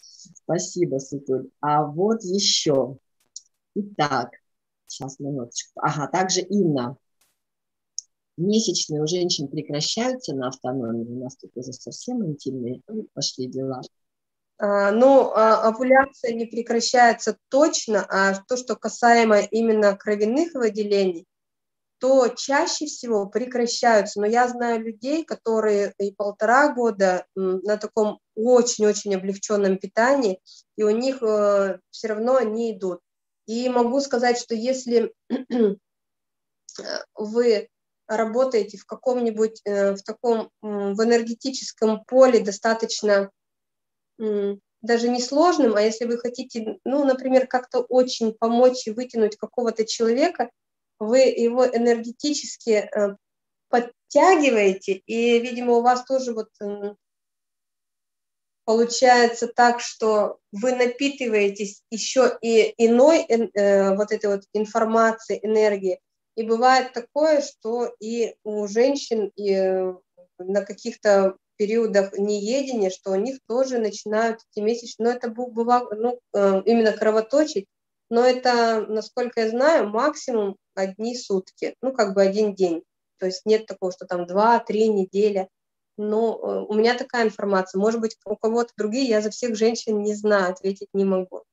Спасибо, Светуль. А вот еще. Итак, сейчас минуточку. Ага, также Инна. Месячные у женщин прекращаются на автономии. У нас тут уже совсем интимные пошли дела. Овуляция не прекращается точно, а то, что касаемо именно кровяных выделений, то чаще всего прекращаются. Но я знаю людей, которые и 1,5 года на таком очень-очень облегченном питании, и у них все равно они идут. И могу сказать, что если вы работаете в каком-нибудь, в энергетическом поле достаточно даже не сложным, а если вы хотите, ну, например, как-то очень помочь и вытянуть какого-то человека, вы его энергетически подтягиваете, и, видимо, у вас тоже вот получается так, что вы напитываетесь еще и иной вот этой вот информацией, энергией. И бывает такое, что и у женщин и на каких-то периодах неедения, что у них тоже начинают эти месячные, но это бывает, именно кровоточить, но это, насколько я знаю, максимум 1 сутки, ну, как бы 1 день. То есть нет такого, что там 2-3 недели. Но у меня такая информация. Может быть, у кого-то другие, я за всех женщин не знаю, ответить не могу.